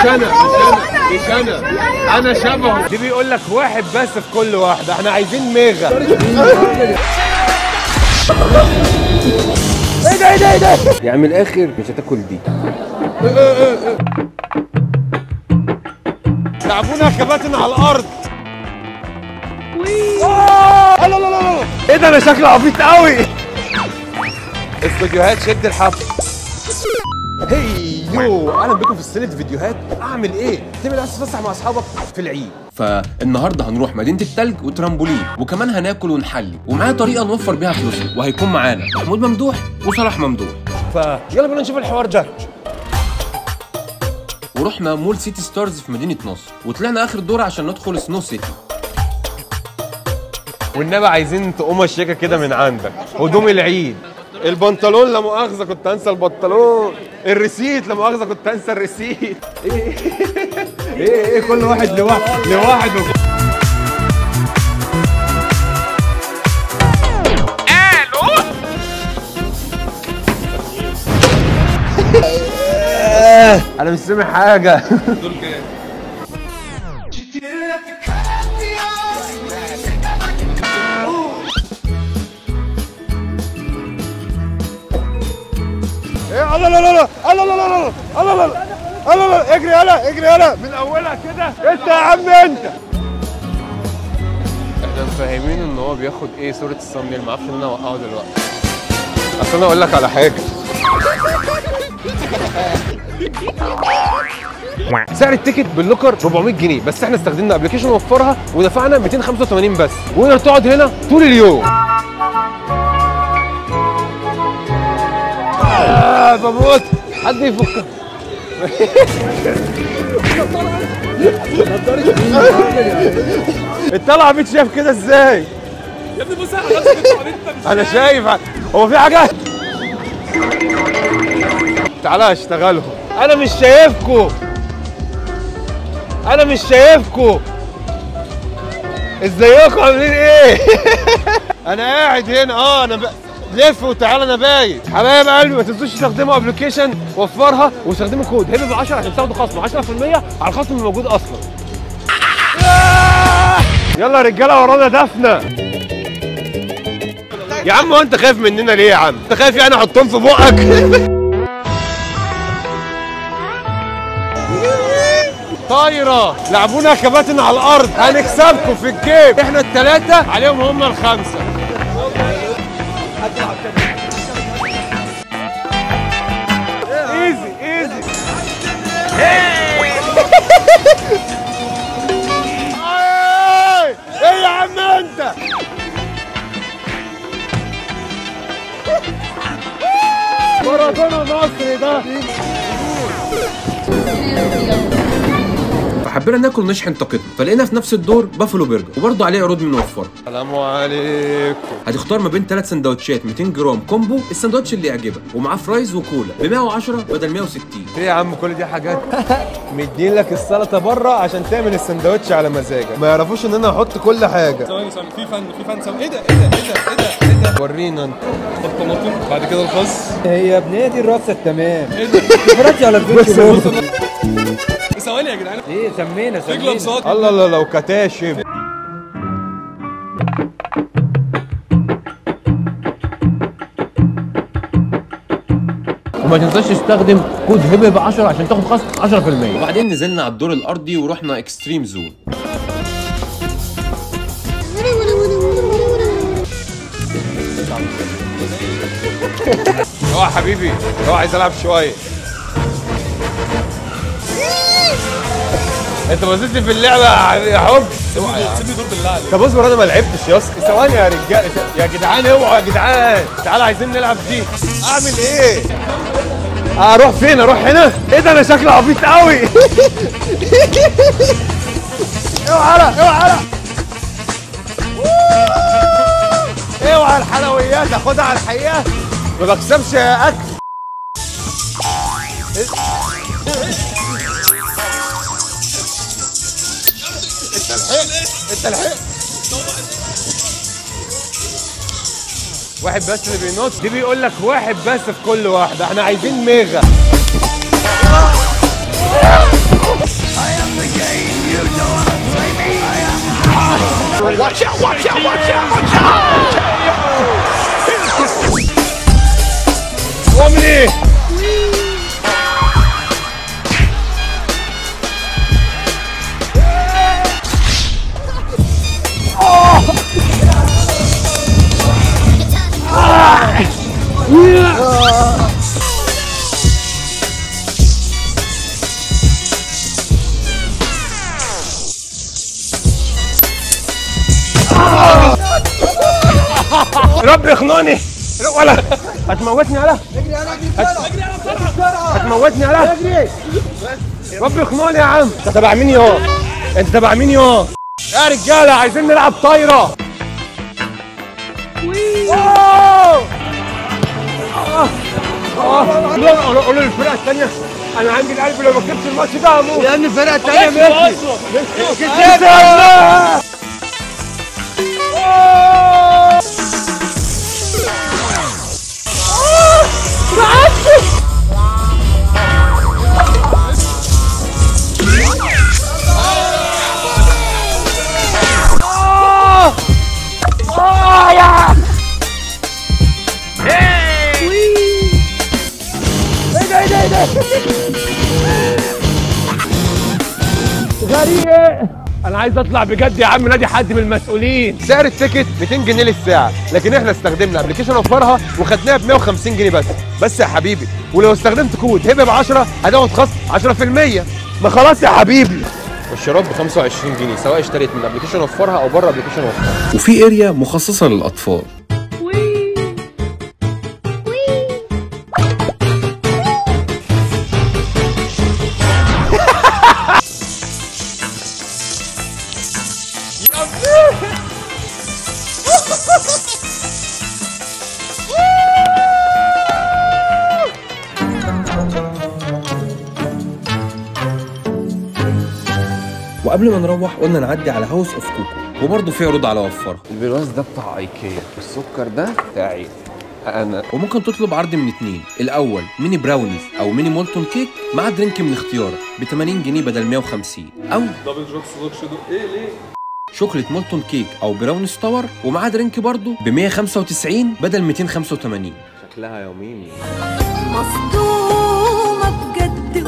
انا شبهه. دي بيقول لك واحد بس في كل واحده، احنا عايزين ميغا. ايه ده يعني من الاخر مش هتاكل دي. لعبونا كباتن على الارض. لا لا لا، ايه ده، انا شكلي عبيط قوي. الفيديوهات شد الحبل. يو اهلا بكم في سلسله فيديوهات اعمل ايه؟ تعمل عايز تتفسح مع اصحابك في العيد. فالنهارده هنروح مدينه التلج وترامبولين، وكمان هناكل ونحلي، ومعانا طريقه نوفر بيها فلوسنا، وهيكون معانا محمود ممدوح وصلاح ممدوح. فيلا بينا نشوف الحوار ده. ورحنا مول سيتي ستارز في مدينه نصر، وطلعنا اخر دور عشان ندخل سنو سيتي. والنبي عايزين تقوم الشيكه كده من عندك، هدوم العيد، البنطلون لا مؤاخذه كنت انسى البنطلون، الريسيت لا مؤاخذه كنت انسى الريسيت. ايه كل واحد لوحده. انا مش سامع حاجه. دول كام؟ لا لا لا لا لا لا لا لا لا لا، اجري يلا من اولها كده. انت يا عم انت. احنا مفهمين ان هو بياخد ايه صوره الصمنيل، ما اعرفش ان انا اوقعه دلوقتي. اصل انا اقول لك على حاجه، سعر التيكت باللوكر 400 جنيه، بس احنا استخدمنا ابلكيشن وفرها ودفعنا 285 بس، ونقدر تقعد هنا طول اليوم. بموت، حد يفكر. الطلعه بيت شايف كده ازاي؟ يا ابني بص على نفسك. انا شايف. هو في حاجه؟ تعالى اشتغلهم. انا مش شايفكم. ازيكم عاملين ايه؟ انا قاعد هنا. انا لف وتعالى، انا باين. حبايب قلبي ما تنسوش تستخدموا ابلكيشن وفرها، واستخدموا كود هبه 10 عشان تاخدوا خصم 10% على الخصم الموجود اصلا. يلا يا رجاله ورانا دفنه. يا عم هو انت خايف مننا ليه يا عم؟ انت خايف يعني احطهم في بقك؟ طايره، لعبونا كباتن على الارض، هنكسبكم في الجيم. احنا الثلاثه عليهم هم الخمسه. ايزي ايه يا عم انت؟ مارادونا مصري ده. فحبينا ناكل نشحن طاقتنا، فلقينا في نفس الدور بافلو برجر، وبرضه عليه عروض منوفره. السلام عليكم. هتختار ما بين 3 سندوتشات 200 جرام كومبو، السندوتش اللي يعجبك، ومعاه فرايز وكولا ب 110 بدل 160. ايه يا عم كل دي حاجات؟ مدين لك السلطه بره عشان تعمل السندوتش على مزاجك، ما يعرفوش ان انا هحط كل حاجه. ثواني في فن ايه ده؟ ورينا انت. الطماطم بعد كده الخس. هي بنادي الرقصه التمام. ايه ده؟ اتفرجت على الفيديو. ثواني يا جدعان. ايه سمينا الله لو كتاشف. وما تنساش تستخدم كود هبه 10 عشان تاخد خصم 10%. وبعدين نزلنا على الدور الارضي ورحنا اكستريم زون. اوعى حبيبي، اوعى، عايز العب شويه. انت بصيت في اللعبه يا حب. سيبني دور بالله عليك. طب اصبر، انا ما لعبتش يا اسطى. ثواني يا رجاله يا جدعان، اوعوا يا جدعان، تعالى عايزين نلعب دي. اعمل ايه؟ اروح فين؟ اروح هنا؟ ايه ده، انا شكلي عبيط قوي. اوعى الحلويات اخدها على الحقيقه، ما بكسبش اكل. انت لحقت. واحد بس اللي بينط. دي بيقول لك واحد بس في كل واحده، احنا عايزين ميغا. watch out, watch out, watch out, watch out. Romney. رب يخنقني ولا هتموتني يالا. هتموتني يالا. رب يخنقني يا عم. انت تبع مين يا؟ انت تبع مين يا رجاله؟ عايزين نلعب طايره. قولوا للفرقه الثانيه انا عندي القلب لو ما كسبتش الماتش ده هموت. يا ابني الفرقه الثانيه ماشي. غريب. انا عايز اطلع بجد يا عم نادي حد من المسؤولين. سعر التيكت 200 جنيه للساعه، لكن احنا استخدمنا ابلكيشن وفرها وخدناها ب 150 جنيه بس يا حبيبي. ولو استخدمت كود هبه ب 10 هتاخد خصم 10%. ما خلاص يا حبيبي. والشراب ب 25 جنيه سواء اشتريت من ابلكيشن وفرها او بره ابلكيشن وفرها. وفي اريا مخصصه للاطفال. وقبل ما نروح قلنا نعدي على هاوس اوف كوكو، وبرضه في عروض على وفرها. البرواز ده بتاع ايكيا، السكر ده بتاعي انا. وممكن تطلب عرض من اتنين، الاول ميني براونيز او ميني مولتون كيك مع درينك من اختيارك ب 80 جنيه بدل 150، او دبل جوكس لوك شادو. ايه ليه؟ شوكليت مولتون كيك او براونيز تاور ومعاه درينك برضه ب 195 بدل 285. شكلها يوميني مصدومة بجد.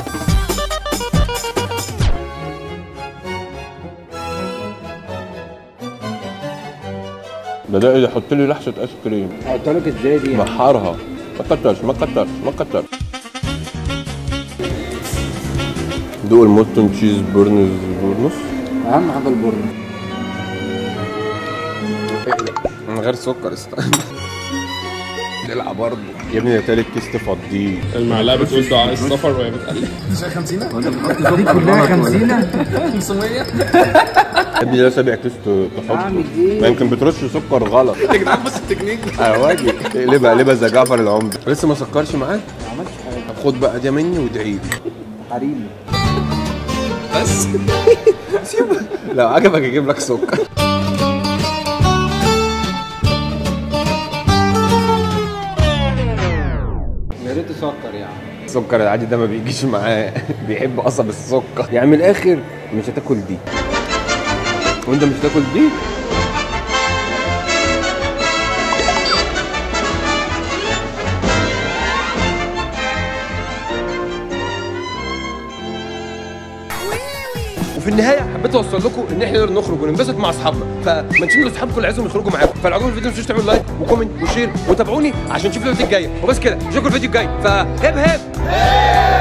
بدأ يحط لي لحسة ايس كريم. قلت لك ازاي دي؟ بحرها. ما كترش ما كترش ما كترش. دوق المولتون تشيز بورنز. اهم حاجه البرن من غير سكر. استنى دلع برضه يا ابني. ده تالت كيس تفضيه. المعلقه بتقول دعاء السفر وهي بتقلب. مش 50 وانت بتحط دي كلها 50 500 يا ابني. ده سابع كيس تحط. ما يمكن بترش سكر غلط يا جدعان. بس التكنيك ده واجب. اقلبها زي جعفر العمدة. لسه ما سكرش معاه. ما عملتش حاجه. طب خد بقى دي مني وادعي لي حريمي بس. لو عجبك اجيب لك سكر. يا ريت سكر يعني. السكر العادي ده ما بيجيش معاه. بيحب قصب السكر. يعني من الاخر مش هتاكل دي وانت مش هتاكل دي. وفي النهايه حبيت اوصل لكم ان احنا نقدر نخرج وننبسط مع اصحابنا، فما تنسوش اصحابكم اللي عايزهم يخرجوا معاكم. فلو عجبكم الفيديو ما تنسوش تعملوا لايك وكومنت وشير وتابعوني عشان نشوف الفيديو الجاي. وبس كده اشوفكم الفيديو الجاي. فهب هب